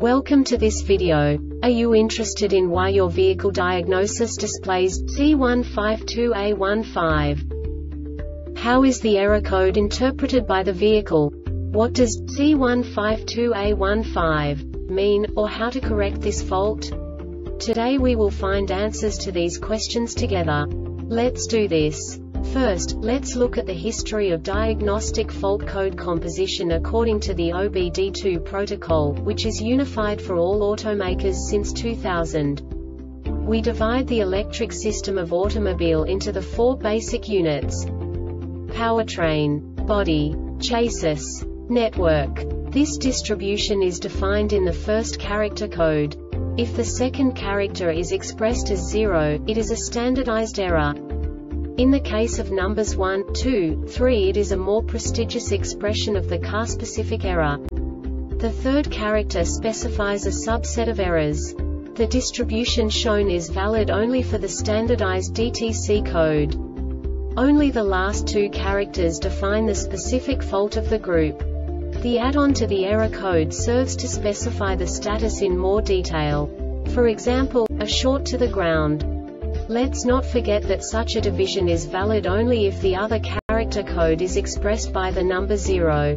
Welcome to this video. Are you interested in why your vehicle diagnosis displays C152A15? How is the error code interpreted by the vehicle? What does C152A15 mean, or how to correct this fault? Today we will find answers to these questions together. Let's do this. First, let's look at the history of diagnostic fault code composition according to the OBD2 protocol, which is unified for all automakers since 2000. We divide the electric system of automobile into the four basic units: powertrain, body, chassis, network. This distribution is defined in the first character code. If the second character is expressed as 0, it is a standardized error. In the case of numbers 1, 2, 3, it is a more prestigious expression of the car-specific error. The third character specifies a subset of errors. The distribution shown is valid only for the standardized DTC code. Only the last two characters define the specific fault of the group. The add-on to the error code serves to specify the status in more detail. For example, a short to the ground. Let's not forget that such a division is valid only if the other character code is expressed by the number 0.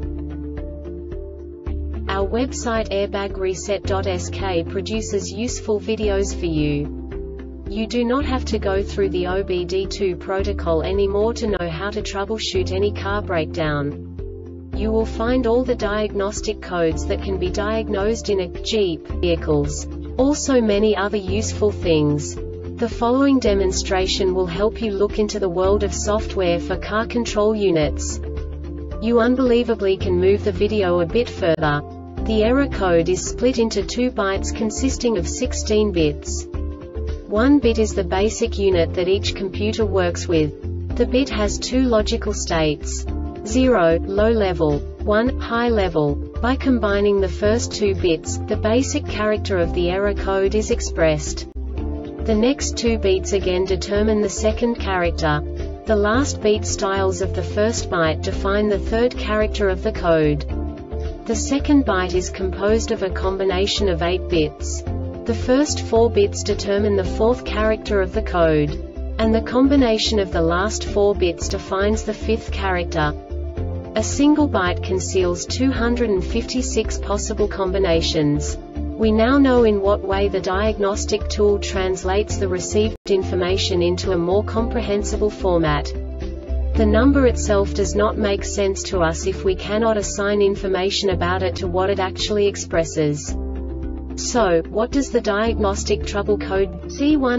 Our website airbagreset.sk produces useful videos for you. You do not have to go through the OBD2 protocol anymore to know how to troubleshoot any car breakdown. You will find all the diagnostic codes that can be diagnosed in a Jeep vehicles. Also many other useful things. The following demonstration will help you look into the world of software for car control units. You unbelievably can move the video a bit further. The error code is split into 2 bytes consisting of 16 bits. 1 bit is the basic unit that each computer works with. The bit has 2 logical states: 0, low level, 1, high level. By combining the first 2 bits, the basic character of the error code is expressed. The next 2 beats again determine the second character. The last beat styles of the first byte define the third character of the code. The second byte is composed of a combination of 8 bits. The first 4 bits determine the fourth character of the code. And the combination of the last 4 bits defines the fifth character. A single byte conceals 256 possible combinations. We now know in what way the diagnostic tool translates the received information into a more comprehensible format. The number itself does not make sense to us if we cannot assign information about it to what it actually expresses. So, what does the diagnostic trouble code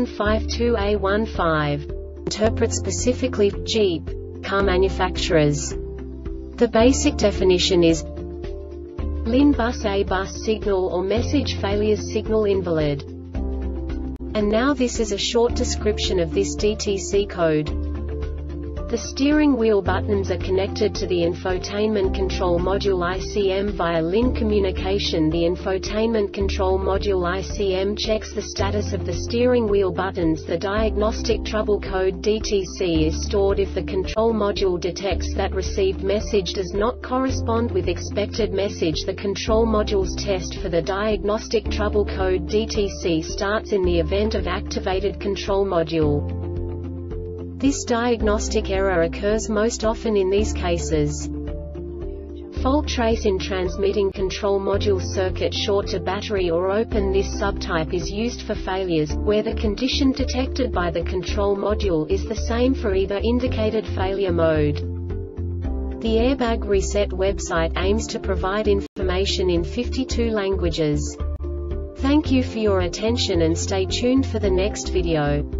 C152A15 interpret specifically for Jeep car manufacturers? The basic definition is LIN bus A bus signal or message failure signal invalid. And now this is a short description of this DTC code. The steering wheel buttons are connected to the infotainment control module ICM via LIN communication. The infotainment control module ICM checks the status of the steering wheel buttons. The diagnostic trouble code DTC is stored if the control module detects that received message does not correspond with expected message. The control module's test for the diagnostic trouble code DTC starts in the event of activated control module. This diagnostic error occurs most often in these cases: fault trace in transmitting control module circuit, short to battery or open. This subtype is used for failures where the condition detected by the control module is the same for either indicated failure mode. The Airbag Reset website aims to provide information in 52 languages. Thank you for your attention and stay tuned for the next video.